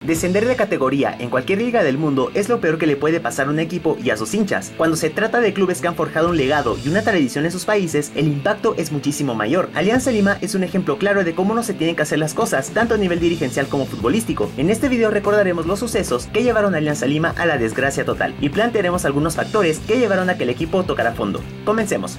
Descender de categoría en cualquier liga del mundo es lo peor que le puede pasar a un equipo y a sus hinchas. Cuando se trata de clubes que han forjado un legado y una tradición en sus países, el impacto es muchísimo mayor. Alianza Lima es un ejemplo claro de cómo no se tienen que hacer las cosas, tanto a nivel dirigencial como futbolístico. En este video recordaremos los sucesos que llevaron a Alianza Lima a la desgracia total y plantearemos algunos factores que llevaron a que el equipo tocara fondo. Comencemos.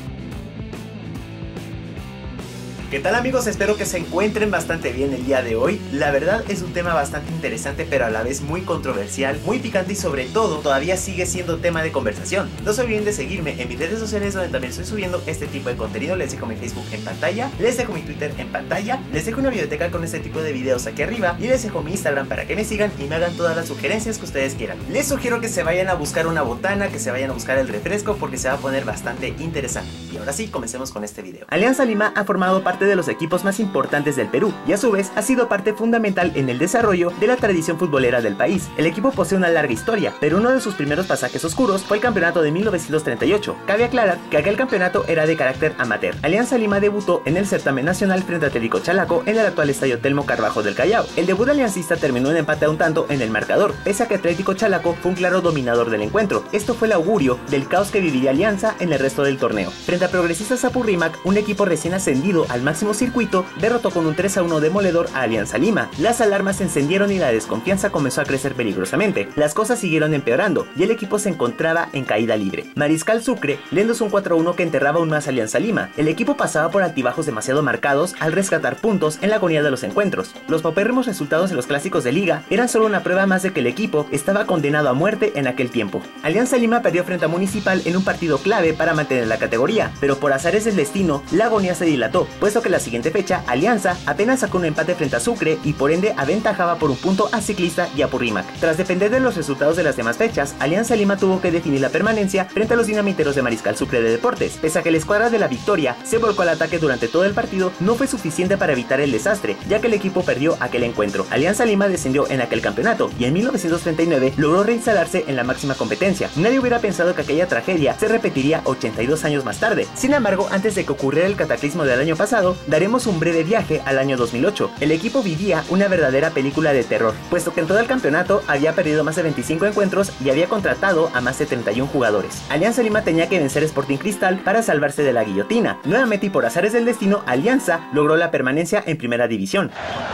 ¿Qué tal, amigos? Espero que se encuentren bastante bien el día de hoy. La verdad es un tema bastante interesante, pero a la vez muy controversial, muy picante y sobre todo todavía sigue siendo tema de conversación. No se olviden de seguirme en mis redes sociales donde también estoy subiendo este tipo de contenido. Les dejo mi Facebook en pantalla, les dejo mi Twitter en pantalla, les dejo una biblioteca con este tipo de videos aquí arriba y les dejo mi Instagram para que me sigan y me hagan todas las sugerencias que ustedes quieran. Les sugiero que se vayan a buscar una botana, que se vayan a buscar el refresco porque se va a poner bastante interesante. Y ahora sí, comencemos con este video. Alianza Lima ha formado parte de los equipos más importantes del Perú y a su vez ha sido parte fundamental en el desarrollo de la tradición futbolera del país. El equipo posee una larga historia, pero uno de sus primeros pasajes oscuros fue el campeonato de 1938. Cabe aclarar que aquel campeonato era de carácter amateur. Alianza Lima debutó en el certamen nacional frente a Atlético Chalaco en el actual estadio Telmo Carbajo del Callao. El debut aliancista terminó en empate a un tanto en el marcador, pese a que Atlético Chalaco fue un claro dominador del encuentro. Esto fue el augurio del caos que viviría Alianza en el resto del torneo. Frente a Progresistas Apurímac, un equipo recién ascendido al máximo circuito, derrotó con un 3-1 demoledor a Alianza Lima. Las alarmas se encendieron y la desconfianza comenzó a crecer peligrosamente. Las cosas siguieron empeorando y el equipo se encontraba en caída libre. Mariscal Sucre le endosó un 4-1 que enterraba aún más a Alianza Lima. El equipo pasaba por altibajos demasiado marcados al rescatar puntos en la agonía de los encuentros. Los paupérrimos resultados en los clásicos de liga eran solo una prueba más de que el equipo estaba condenado a muerte en aquel tiempo. Alianza Lima perdió frente a Municipal en un partido clave para mantener la categoría, pero por azares del destino, la agonía se dilató, puesto que la siguiente fecha Alianza apenas sacó un empate frente a Sucre y por ende aventajaba por un punto a Ciclista y a Apurímac. Tras depender de los resultados de las demás fechas, Alianza Lima tuvo que definir la permanencia frente a los dinamiteros de Mariscal Sucre de Deportes. Pese a que la escuadra de la Victoria se volcó al ataque durante todo el partido, no fue suficiente para evitar el desastre, ya que el equipo perdió aquel encuentro. Alianza Lima descendió en aquel campeonato y en 1939 logró reinstalarse en la máxima competencia. Nadie hubiera pensado que aquella tragedia se repetiría 82 años más tarde. Sin embargo, antes de que ocurriera el cataclismo del año pasado, daremos un breve viaje al año 2008. El equipo vivía una verdadera película de terror, puesto que en todo el campeonato había perdido más de 25 encuentros y había contratado a más de 31 jugadores. Alianza Lima tenía que vencer Sporting Cristal para salvarse de la guillotina. Nuevamente y por azares del destino, Alianza logró la permanencia en primera división.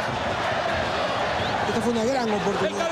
Esta fue una gran oportunidad.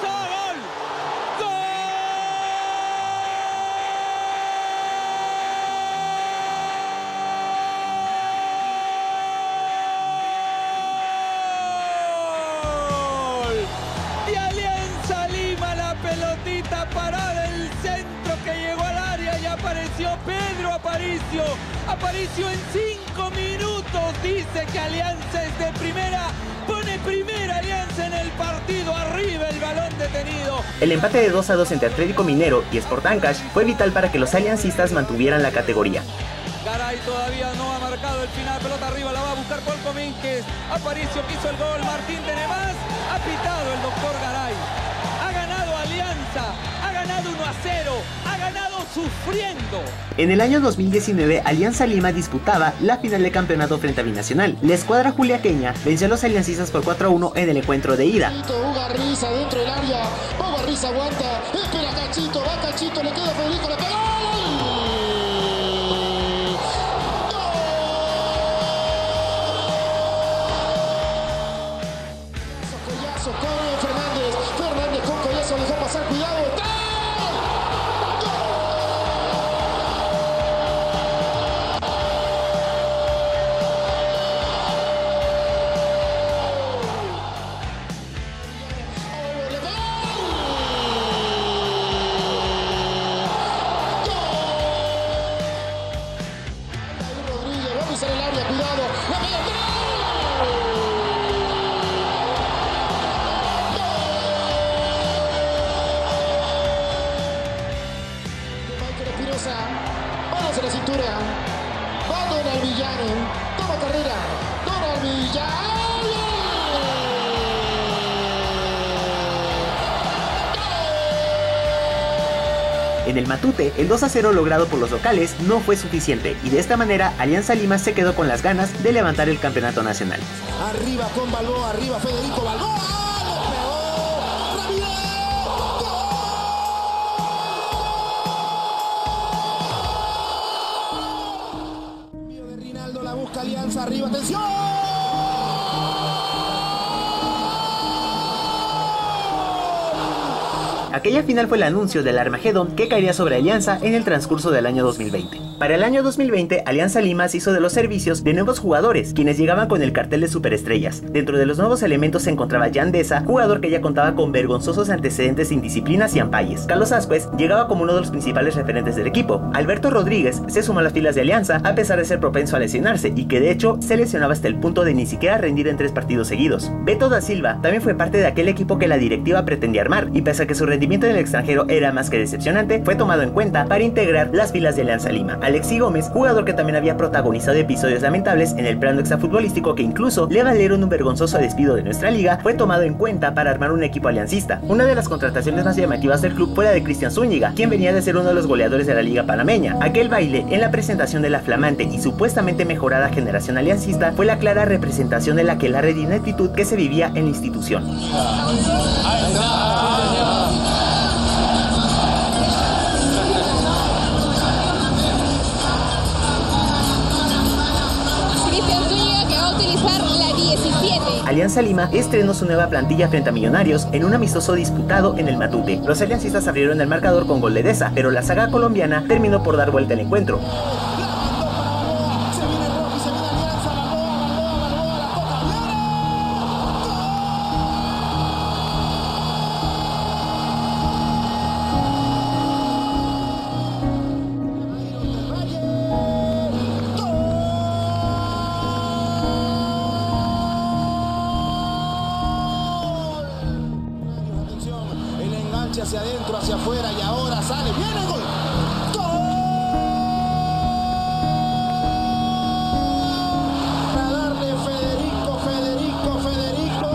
Pelotita parada en el centro que llegó al área y apareció Pedro Aparicio en 5 minutos, dice que Alianza es de primera, pone primera Alianza en el partido, arriba el balón detenido. El empate de 2-2 entre Atlético Minero y Sport Ancash fue vital para que los aliancistas mantuvieran la categoría. Garay todavía no ha marcado el final, pelota arriba, la va a buscar Paul Comínquez, Aparicio quiso el gol, Martín Tenemás, ha pitado el doctor Garay. Ha ganado Alianza, ha ganado 1-0, ha ganado sufriendo. En el año 2019, Alianza Lima disputaba la final de campeonato frente a Binacional. La escuadra juliaqueña venció a los aliancistas por 4-1 en el encuentro de ida. Ugarriza dentro del área, Ugarriza aguanta, espera Cachito, va Cachito, le queda Federico, le pega. Fernández con collazo, dejó pasar, cuidado. Rodríguez va a pisar el área, cuidado. Manos en la cintura, va Donald Villano, toma carrera, Donald Villano. En el Matute, el 2-0 logrado por los locales no fue suficiente y de esta manera Alianza Lima se quedó con las ganas de levantar el campeonato nacional. Arriba con Balboa, arriba Federico Balboa, lo peor. lanza arriba, atención. Aquella final fue el anuncio del Armagedón que caería sobre Alianza en el transcurso del año 2020. Para el año 2020, Alianza Lima se hizo de los servicios de nuevos jugadores, quienes llegaban con el cartel de superestrellas. Dentro de los nuevos elementos se encontraba Jan Deza, jugador que ya contaba con vergonzosos antecedentes de indisciplinas y ampalles. Carlos Ascuez llegaba como uno de los principales referentes del equipo. Alberto Rodríguez se sumó a las filas de Alianza a pesar de ser propenso a lesionarse y que de hecho se lesionaba hasta el punto de ni siquiera rendir en 3 partidos seguidos. Beto da Silva también fue parte de aquel equipo que la directiva pretendía armar, y pese a que su rendimiento en el extranjero era más que decepcionante, fue tomado en cuenta para integrar las filas de Alianza Lima. Alexi Gómez, jugador que también había protagonizado episodios lamentables en el plano extrafutbolístico que incluso le valieron un vergonzoso despido de nuestra liga, fue tomado en cuenta para armar un equipo aliancista. Una de las contrataciones más llamativas del club fue la de Cristian Zúñiga, quien venía de ser uno de los goleadores de la liga panameña. Aquel baile en la presentación de la flamante y supuestamente mejorada generación aliancista fue la clara representación de la aquelarre de ineptitud que se vivía en la institución. Alianza Lima estrenó su nueva plantilla frente a Millonarios en un amistoso disputado en el Matute. Los aliancistas abrieron el marcador con gol de Deza, pero la saga colombiana terminó por dar vuelta al encuentro. Hacia adentro, hacia afuera, y ahora sale, viene el gol. ¡Gol! Para darle Federico.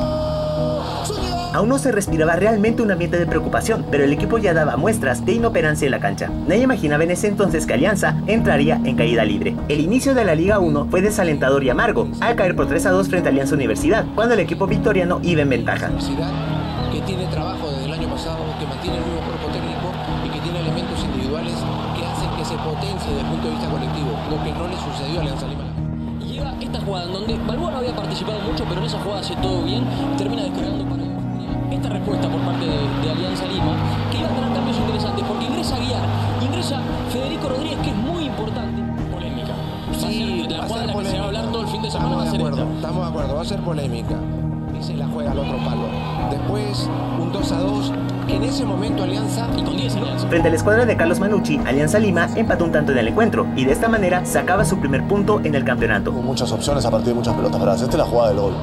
Aún no se respiraba realmente un ambiente de preocupación, pero el equipo ya daba muestras de inoperancia en la cancha. Nadie imaginaba en ese entonces que Alianza entraría en caída libre. El inicio de la Liga 1 fue desalentador y amargo, al caer por 3-2 frente a Alianza Universidad, cuando el equipo victoriano iba en ventaja. Que tiene trabajo desde el año pasado, que mantiene el nuevo cuerpo técnico y que tiene elementos individuales que hacen que se potencie desde el punto de vista colectivo, lo que no le sucedió a Alianza Lima. Y llega esta jugada en donde Balboa no había participado mucho, pero en esa jugada hace todo bien, termina descargando para esta respuesta por parte de Alianza Lima, que iba a tener cambios interesantes, porque ingresa Guiar, ingresa Federico Rodríguez, que es muy importante. Polémica. Sí, la jugada de la que se va a hablar todo el fin de semana va a ser esta. Estamos de acuerdo, va a ser polémica. Y se la juega al otro palo. Después, un 2-2, que en ese momento Alianza, y con 10 Alianza. Frente a la escuadra de Carlos Manucci, Alianza Lima empató un tanto en el encuentro, y de esta manera sacaba su primer punto en el campeonato. Hubo muchas opciones a partir de muchas pelotas paradas. Esta es la jugada del gol.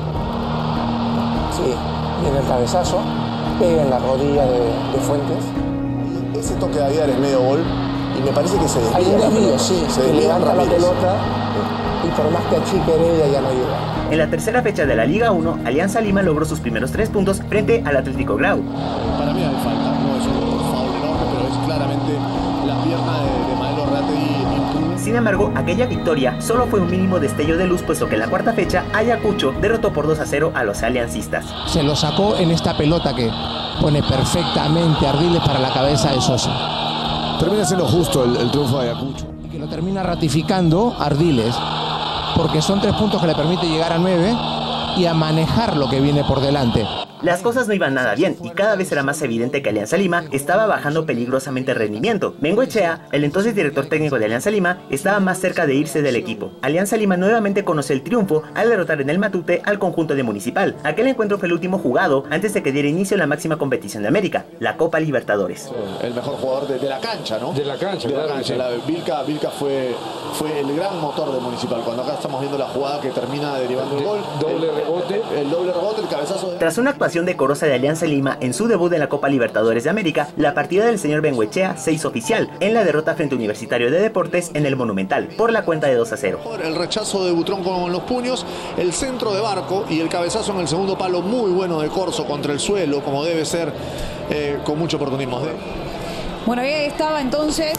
Sí, viene el cabezazo, pega en la rodilla de Fuentes. Ese toque de Aguiar es medio gol, y me parece que se desvía. Hay un desvío, sí, se que desvía levanta la Ramírez. pelota, y por más que achique Heredia ya no llega. En la tercera fecha de la Liga 1, Alianza Lima logró sus primeros 3 puntos frente al Atlético Grau. Para mí hay falta, no es un foul enorme, pero es claramente la pierna de Maelo Reategui. Sin embargo, aquella victoria solo fue un mínimo destello de luz, puesto que en la cuarta fecha, Ayacucho derrotó por 2-0 a los aliancistas. Se lo sacó en esta pelota que pone perfectamente Ardiles para la cabeza de Sosa. Termina siendo justo el triunfo de Ayacucho. Y que lo termina ratificando Ardiles, porque son 3 puntos que le permite llegar a 9 y a manejar lo que viene por delante. Las cosas no iban nada bien y cada vez era más evidente que Alianza Lima estaba bajando peligrosamente el rendimiento. Bengoechea, el entonces director técnico de Alianza Lima, estaba más cerca de irse del equipo. Alianza Lima nuevamente conoció el triunfo al derrotar en el Matute al conjunto de Municipal. Aquel encuentro fue el último jugado antes de que diera inicio la máxima competición de América, la Copa Libertadores. El mejor jugador de la cancha, ¿no? De la cancha, de la claro, cancha. sí. Vilca fue el gran motor de Municipal. Cuando acá estamos viendo la jugada que termina derivando el gol. Doble rebote. El doble rebote, el cabezazo. Tras una actuación decorosa de Alianza Lima en su debut en la Copa Libertadores de América, la partida del señor Bengoechea se hizo oficial en la derrota frente a Universitario de Deportes en el Monumental, por la cuenta de 2-0. El rechazo de Butrón con los puños, el centro de Barco y el cabezazo en el segundo palo muy bueno de Corso contra el suelo, como debe ser, con mucho oportunismo. Bueno, ahí estaba entonces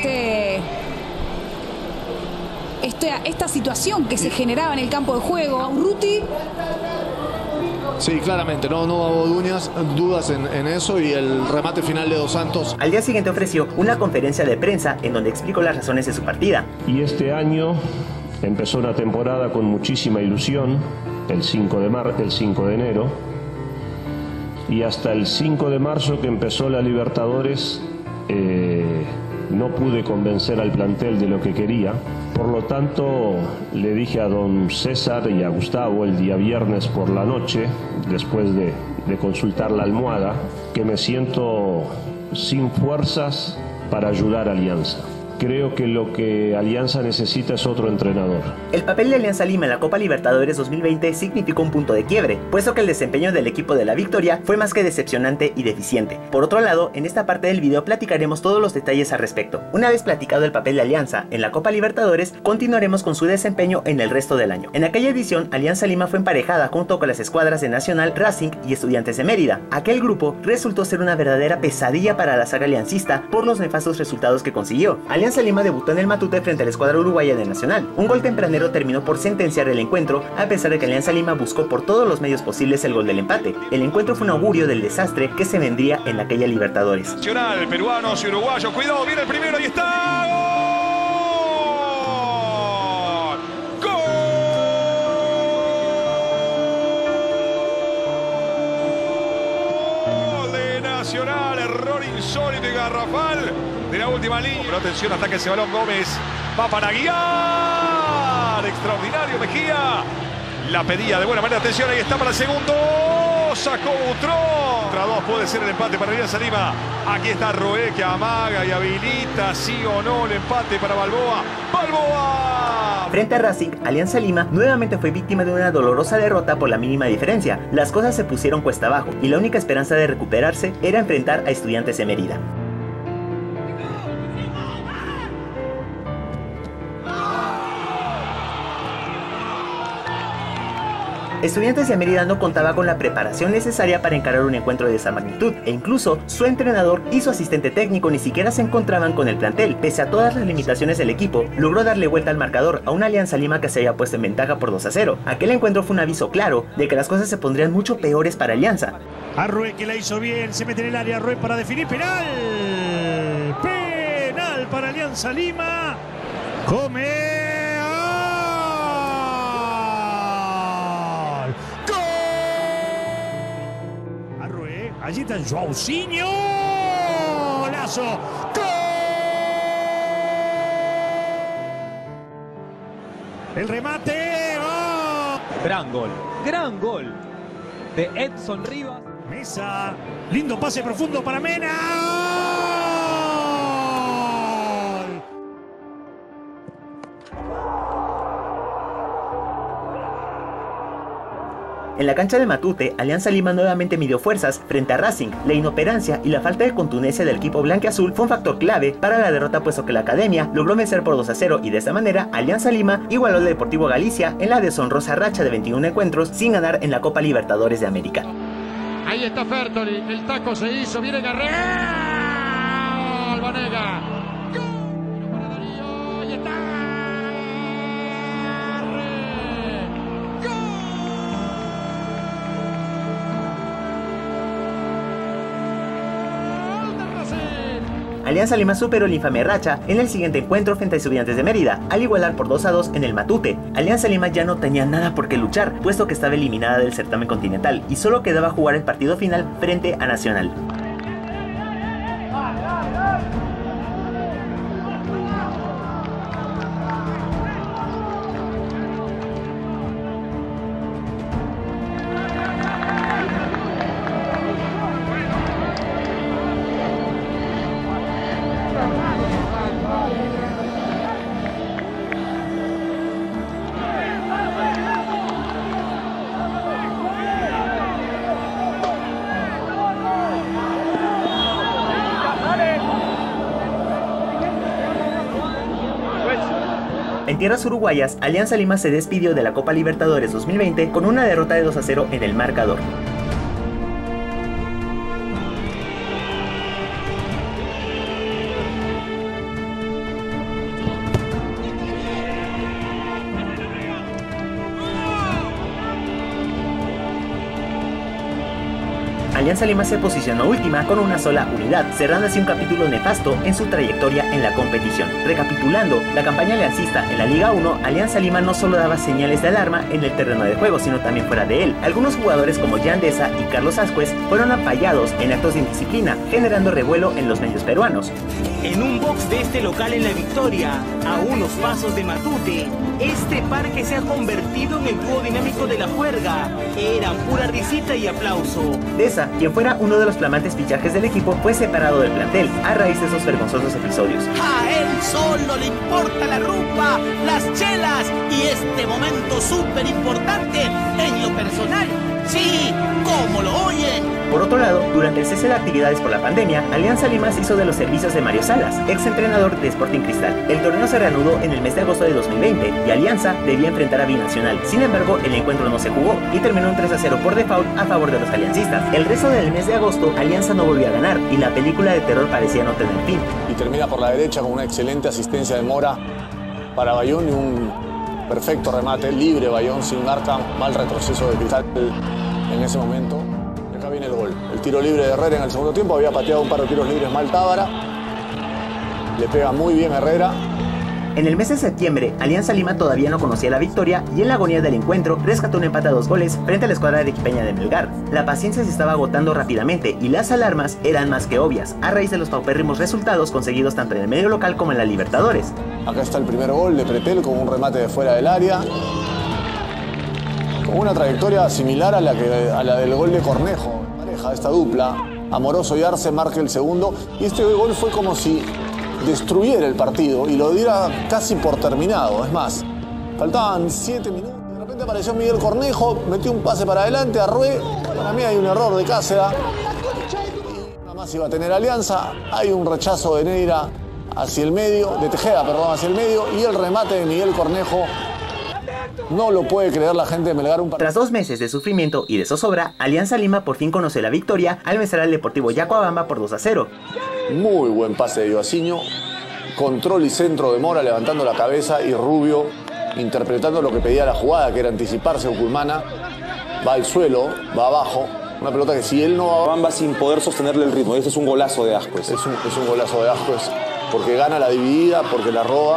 esta situación que se generaba en el campo de juego. Urruti. Sí, claramente, no hubo dudas en eso, y el remate final de Dos Santos. Al día siguiente ofreció una conferencia de prensa en donde explicó las razones de su partida. Y este año Empezó una temporada con muchísima ilusión, el 5 de enero, y hasta el 5 de marzo que empezó la Libertadores no pude convencer al plantel de lo que quería. Por lo tanto, le dije a don César y a Gustavo el día viernes por la noche, después de consultar la almohada, que me siento sin fuerzas para ayudar a Alianza. Creo que lo que Alianza necesita es otro entrenador. El papel de Alianza Lima en la Copa Libertadores 2020 significó un punto de quiebre, puesto que el desempeño del equipo de la Victoria fue más que decepcionante y deficiente. Por otro lado, en esta parte del video platicaremos todos los detalles al respecto. Una vez platicado el papel de Alianza en la Copa Libertadores, continuaremos con su desempeño en el resto del año. En aquella edición, Alianza Lima fue emparejada junto con las escuadras de Nacional, Racing y Estudiantes de Mérida. Aquel grupo resultó ser una verdadera pesadilla para la saga aliancista por los nefastos resultados que consiguió. Alianza Lima debutó en el Matute frente a la escuadra uruguaya de Nacional. Un gol tempranero terminó por sentenciar el encuentro, a pesar de que Alianza Lima buscó por todos los medios posibles el gol del empate. El encuentro fue un augurio del desastre que se vendría en aquella Libertadores. Nacional, peruanos y uruguayos, cuidado, viene el primero, ahí está. ¡Gol! De Nacional, error insólito y garrafal de la última línea. Pero atención, ataque ese balón, Gómez va para guiar. Extraordinario Mejía. La pedía de buena manera. Atención, ahí está para el segundo. Sacó Butrón. Contra dos puede ser el empate para Alianza Lima. Aquí está Roé que amaga y habilita, sí o no, el empate para Balboa. ¡Balboa! Frente a Racing, Alianza Lima nuevamente fue víctima de una dolorosa derrota por la mínima diferencia. Las cosas se pusieron cuesta abajo y la única esperanza de recuperarse era enfrentar a Estudiantes de Mérida. Estudiantes de Mérida no contaba con la preparación necesaria para encarar un encuentro de esa magnitud, e incluso su entrenador y su asistente técnico ni siquiera se encontraban con el plantel. Pese a todas las limitaciones del equipo, logró darle vuelta al marcador a una Alianza Lima que se había puesto en ventaja por 2-0. Aquel encuentro fue un aviso claro de que las cosas se pondrían mucho peores para Alianza. Arrué que la hizo bien, se mete en el área Arrué para definir penal. Penal para Alianza Lima. Come. Allí está Joãozinho. Lazo. ¡Gol! El remate. ¡Oh! Gran gol de Edson Rivas. Mesa. Lindo pase profundo para Mena. En la cancha de Matute, Alianza Lima nuevamente midió fuerzas frente a Racing. La inoperancia y la falta de contundencia del equipo blanquiazul fue un factor clave para la derrota, puesto que la academia logró vencer por 2-0 y de esta manera Alianza Lima igualó al Deportivo Galicia en la deshonrosa racha de 21 encuentros sin ganar en la Copa Libertadores de América. Ahí está Fertoli, el taco se hizo, viene Garré. Albanega. Gol para Darío, ahí está. Alianza Lima superó la infame racha en el siguiente encuentro frente a Estudiantes de Mérida, al igualar por 2-2 en el Matute. Alianza Lima ya no tenía nada por qué luchar, puesto que estaba eliminada del certamen continental y solo quedaba jugar el partido final frente a Nacional. En tierras uruguayas, Alianza Lima se despidió de la Copa Libertadores 2020 con una derrota de 2-0 en el marcador. Alianza Lima se posicionó última con una sola unidad, cerrando así un capítulo nefasto en su trayectoria en la competición. Recapitulando la campaña aliancista en la Liga 1, Alianza Lima no solo daba señales de alarma en el terreno de juego, sino también fuera de él. Algunos jugadores como Jan Deza y Carlos Ascuez fueron apallados en actos de indisciplina, generando revuelo en los medios peruanos. En un box de este local en La Victoria, a unos pasos de Matute, este parque se ha convertido en el dúo dinámico de la juerga. Eran pura risita y aplauso. Deza, quien fuera uno de los flamantes fichajes del equipo, fue separado del plantel a raíz de esos vergonzosos episodios. A él solo le importa la rumba, las chelas y este momento súper importante en lo personal. Sí, como lo oyen. Por otro lado, durante el cese de actividades por la pandemia, Alianza Lima se hizo de los servicios de Mario Salas, ex entrenador de Sporting Cristal. El torneo se reanudó en el mes de agosto de 2020 y Alianza debía enfrentar a Binacional. Sin embargo, el encuentro no se jugó y terminó un 3-0 por default a favor de los aliancistas. El resto del mes de agosto, Alianza no volvió a ganar y la película de terror parecía no tener fin. Y termina por la derecha con una excelente asistencia de Mora para Bayón y un perfecto remate, libre Bayón, sin marca, mal retroceso de Cristal en ese momento. Y acá viene el gol. El tiro libre de Herrera en el segundo tiempo, había pateado un par de tiros libres mal Tábara. Le pega muy bien Herrera. En el mes de septiembre, Alianza Lima todavía no conocía la victoria y en la agonía del encuentro rescató un empate a 2 goles frente a la escuadra arequipeña de Melgar. La paciencia se estaba agotando rápidamente y las alarmas eran más que obvias a raíz de los paupérrimos resultados conseguidos tanto en el medio local como en la Libertadores. Acá está el primer gol de Pretel con un remate de fuera del área. Con una trayectoria similar a la del gol de Cornejo. Pareja esta dupla, Amoroso y Arce marca el segundo y este gol fue como si destruyera el partido y lo diera casi por terminado. Es más, faltaban 7 minutos, de repente apareció Miguel Cornejo, metió un pase para adelante a Rué. Para mí hay un error de Cáceres. Nada más iba a tener Alianza, hay un rechazo de Neira hacia el medio, de Tejeda, perdón, hacia el medio, y el remate de Miguel Cornejo. No lo puede creer la gente de Melgar. Tras 2 meses de sufrimiento y de zozobra, Alianza Lima por fin conoció la victoria al vencer al Deportivo Yacuabamba por 2-0. Muy buen pase de Joacinho, control y centro de Mora levantando la cabeza y Rubio interpretando lo que pedía la jugada, que era anticiparse. Uculmana va al suelo, va abajo, una pelota que si él no va sin poder sostenerle el ritmo. Ese es un golazo de Ascuez. Es un golazo de Ascuez porque gana la dividida, porque la roba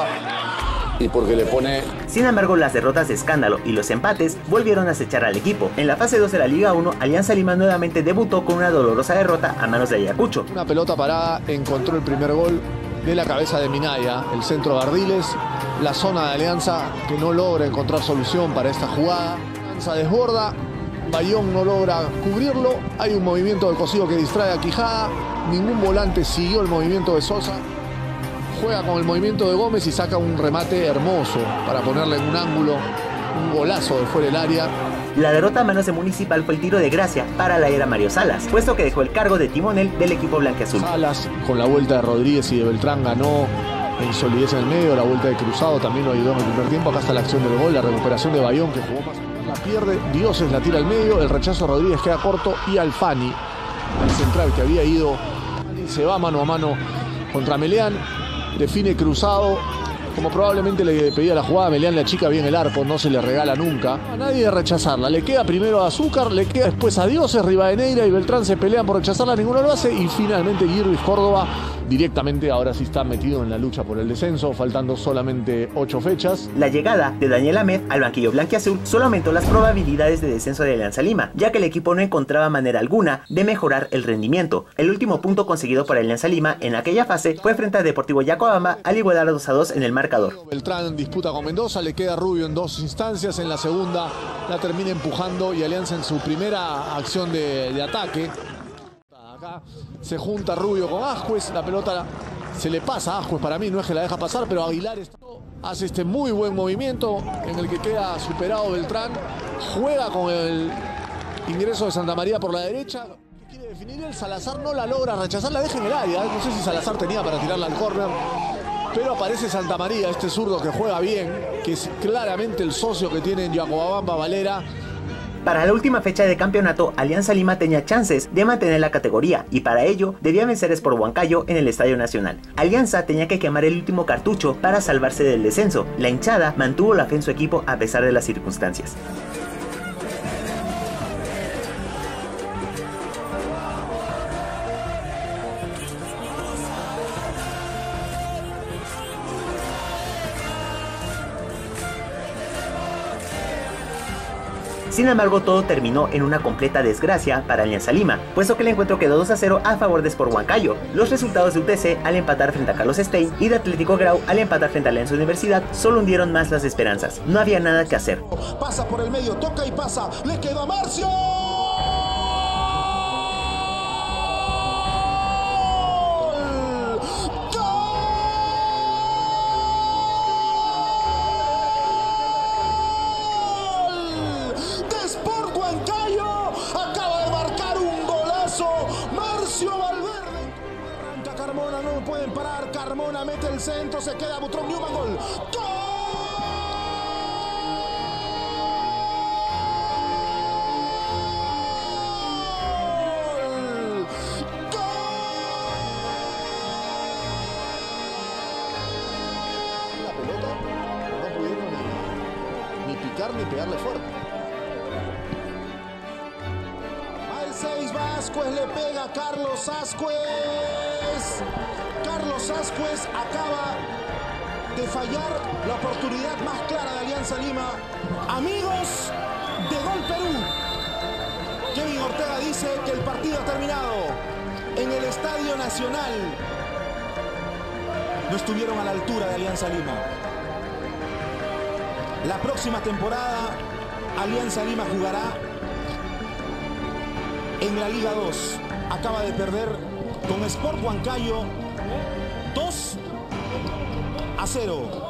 y porque le pone... Sin embargo, las derrotas de escándalo y los empates volvieron a acechar al equipo. En la fase 2 de la Liga 1, Alianza Lima nuevamente debutó con una dolorosa derrota a manos de Ayacucho. Una pelota parada encontró el primer gol de la cabeza de Minaya, el centro de Ardiles, la zona de Alianza que no logra encontrar solución para esta jugada. Alianza desborda, Bayón no logra cubrirlo, hay un movimiento de Cosido que distrae a Quijada, ningún volante siguió el movimiento de Sosa. Juega con el movimiento de Gómez y saca un remate hermoso para ponerle en un ángulo, un golazo de fuera del área. La derrota a manos de Municipal fue el tiro de gracia para la era Mario Salas, puesto que dejó el cargo de timonel del equipo blanquiazul. Salas, con la vuelta de Rodríguez y de Beltrán, ganó en solidez en el medio. La vuelta de Cruzado también lo ayudó en el primer tiempo. Acá está la acción del gol, la recuperación de Bayón, que jugó más. La pierde, Dioses la tira al medio, el rechazo de Rodríguez queda corto y Alfani, el central que había ido, se va mano a mano contra Meleán. Define Cruzado, como probablemente le pedía la jugada. Meleán le achica bien el arco, no se le regala nunca. A nadie de rechazarla, le queda primero a Azúcar, le queda después a Dioses, Rivadeneira y Beltrán se pelean por rechazarla, ninguno lo hace. Y finalmente Guirvis Córdoba directamente ahora sí está metido en la lucha por el descenso, faltando solamente 8 fechas. La llegada de Daniel Amed al banquillo blanquiazul solo aumentó las probabilidades de descenso de Alianza Lima, ya que el equipo no encontraba manera alguna de mejorar el rendimiento. El último punto conseguido por Alianza Lima en aquella fase fue frente a Deportivo Yacuabamba al igualar a 2-2 en el marcador. Beltrán disputa con Mendoza, le queda Rubio en 2 instancias, en la segunda la termina empujando y Alianza en su primera acción de ataque. Acá se junta Rubio con Ascuez, la pelota se le pasa a Ascuez, para mí no es que la deja pasar, pero Aguilar hace este muy buen movimiento en el que queda superado Beltrán, juega con el ingreso de Santa María por la derecha, quiere definir el Salazar, no la logra rechazar, la deja en el área, no sé si Salazar tenía para tirarla al córner, pero aparece Santa María, este zurdo que juega bien, que es claramente el socio que tiene en Yacuabamba Valera. Para la última fecha de campeonato, Alianza Lima tenía chances de mantener la categoría y para ello debía vencer Sport Huancayo en el Estadio Nacional. Alianza tenía que quemar el último cartucho para salvarse del descenso. La hinchada mantuvo la fe en su equipo a pesar de las circunstancias. Sin embargo, todo terminó en una completa desgracia para Alianza Lima, puesto que el encuentro quedó 2-0 a favor de Sport Huancayo. Los resultados de UTC al empatar frente a Carlos Stein y de Atlético Grau al empatar frente a Alianza Universidad solo hundieron más las esperanzas. No había nada que hacer. Pasa por el medio, toca y pasa, le queda a Marcio. Carmona, no pueden parar. Carmona mete el centro, se queda Butrón Newman, gol. ¡Gol! ¡Gol! La pelota no pudieron ni picar ni pegarle fuerte. Al 6 Vázquez le pega a Carlos Ascuez. Carlos Ascuez acaba de fallar la oportunidad más clara de Alianza Lima. Amigos de Gol Perú, Kevin Ortega dice que el partido ha terminado en el Estadio Nacional. No estuvieron a la altura de Alianza Lima. La próxima temporada Alianza Lima jugará en la Liga 2. Acaba de perder con Sport Huancayo 2-0.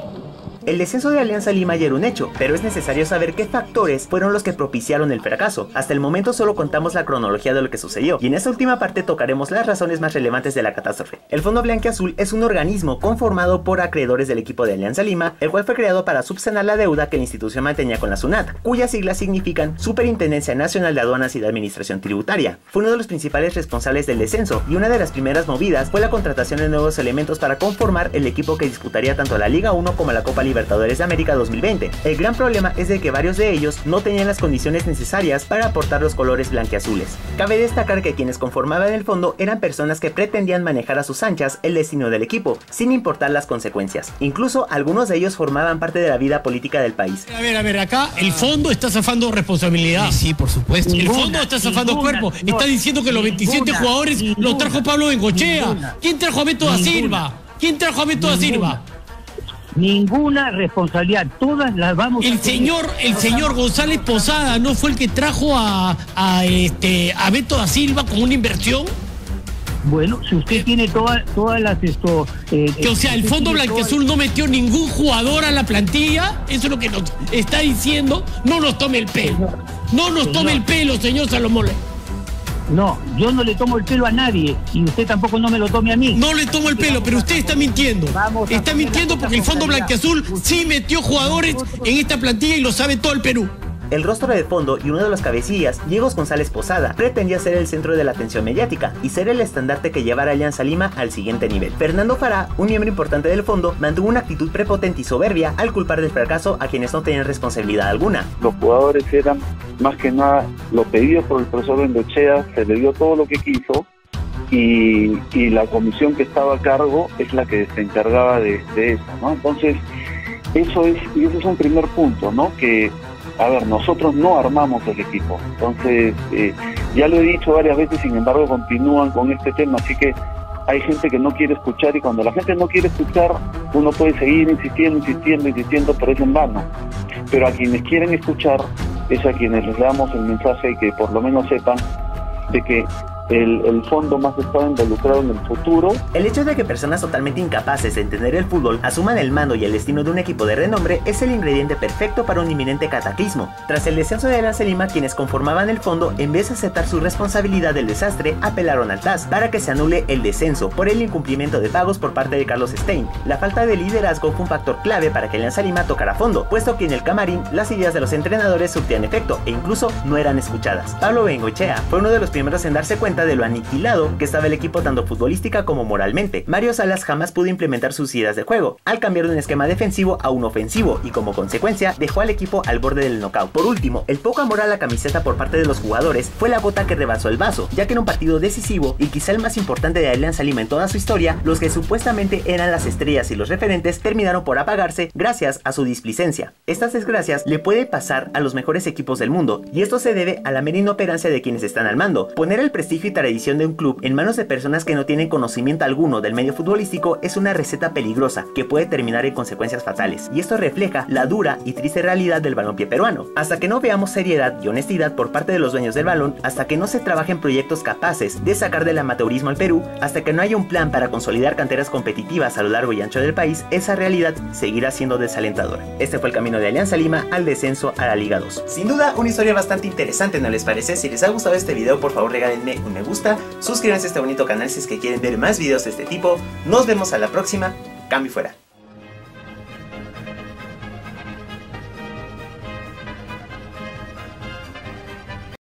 El descenso de Alianza Lima ya era un hecho, pero es necesario saber qué factores fueron los que propiciaron el fracaso. Hasta el momento solo contamos la cronología de lo que sucedió, y en esta última parte tocaremos las razones más relevantes de la catástrofe. El Fondo Blanquiazul es un organismo conformado por acreedores del equipo de Alianza Lima, el cual fue creado para subsanar la deuda que la institución mantenía con la SUNAT, cuyas siglas significan Superintendencia Nacional de Aduanas y de Administración Tributaria. Fue uno de los principales responsables del descenso, y una de las primeras movidas fue la contratación de nuevos elementos para conformar el equipo que disputaría tanto la Liga 1 como la Copa Libertadores de América 2020. El gran problema es de que varios de ellos no tenían las condiciones necesarias para aportar los colores blanquiazules. Cabe destacar que quienes conformaban el fondo eran personas que pretendían manejar a sus anchas el destino del equipo, sin importar las consecuencias. Incluso algunos de ellos formaban parte de la vida política del país. A ver, acá el fondo está zafando responsabilidad. Sí, por supuesto. El fondo está zafando cuerpo. Está diciendo que los 27 jugadores los trajo Pablo Bengochea. ¿Quién trajo a Beto da Silva? ¿Quién trajo a Beto da Silva? Ninguna responsabilidad, todas las vamos el señor González Posada no fue el que trajo a Beto da Silva con una inversión. Bueno, si usted tiene todas las o sea, el Fondo Blanquiazul no metió ningún jugador a la plantilla, eso es lo que nos está diciendo. No nos tome el pelo. No nos tome el pelo, señor Salomón. No, yo no le tomo el pelo a nadie y usted tampoco no me lo tome a mí. No le tomo el pelo, pero usted está mintiendo. Está mintiendo porque el Fondo Blanquiazul sí metió jugadores en esta plantilla y lo sabe todo el Perú. El rostro del fondo y uno de los cabecillas, Diego González Posada, pretendía ser el centro de la atención mediática y ser el estandarte que llevara a Alianza Lima al siguiente nivel. Fernando Fará, un miembro importante del fondo, mantuvo una actitud prepotente y soberbia al culpar del fracaso a quienes no tenían responsabilidad alguna. Los jugadores eran más que nada lo pedido por el profesor Bengochea, se le dio todo lo que quiso y la comisión que estaba a cargo es la que se encargaba de eso, ¿no? Entonces, ese es un primer punto, ¿no? Que a ver, nosotros no armamos el equipo, entonces ya lo he dicho varias veces, sin embargo continúan con este tema, así que hay gente que no quiere escuchar y cuando la gente no quiere escuchar uno puede seguir insistiendo, pero es en vano. Pero a quienes quieren escuchar es a quienes les damos el mensaje y que por lo menos sepan de que el fondo más está involucrado en el futuro. El hecho de que personas totalmente incapaces de entender el fútbol asuman el mando y el destino de un equipo de renombre es el ingrediente perfecto para un inminente cataclismo. Tras el descenso de Alianza Lima, quienes conformaban el fondo, en vez de aceptar su responsabilidad del desastre, apelaron al TAS para que se anule el descenso por el incumplimiento de pagos por parte de Carlos Stein. La falta de liderazgo fue un factor clave para que Alianza Lima tocara fondo, puesto que en el camarín las ideas de los entrenadores surtían efecto e incluso no eran escuchadas. Pablo Bengochea fue uno de los primeros en darse cuenta cuenta de lo aniquilado que estaba el equipo tanto futbolística como moralmente. Mario Salas jamás pudo implementar sus ideas de juego, al cambiar de un esquema defensivo a un ofensivo, y como consecuencia dejó al equipo al borde del knockout. Por último, el poco amor a la camiseta por parte de los jugadores fue la gota que rebasó el vaso, ya que en un partido decisivo y quizá el más importante de Alianza Lima en toda su historia, los que supuestamente eran las estrellas y los referentes terminaron por apagarse gracias a su displicencia. Estas desgracias le puede pasar a los mejores equipos del mundo, y esto se debe a la mera inoperancia de quienes están al mando. Poner el prestigio y tradición de un club en manos de personas que no tienen conocimiento alguno del medio futbolístico es una receta peligrosa que puede terminar en consecuencias fatales, y esto refleja la dura y triste realidad del balompié peruano. Hasta que no veamos seriedad y honestidad por parte de los dueños del balón, hasta que no se trabajen proyectos capaces de sacar del amateurismo al Perú, hasta que no haya un plan para consolidar canteras competitivas a lo largo y ancho del país, esa realidad seguirá siendo desalentadora. Este fue el camino de Alianza Lima al descenso a la Liga 2. Sin duda, una historia bastante interesante, ¿no les parece? Si les ha gustado este video, por favor regálenme un me gusta, suscríbanse a este bonito canal si es que quieren ver más videos de este tipo. Nos vemos a la próxima. Cambio fuera.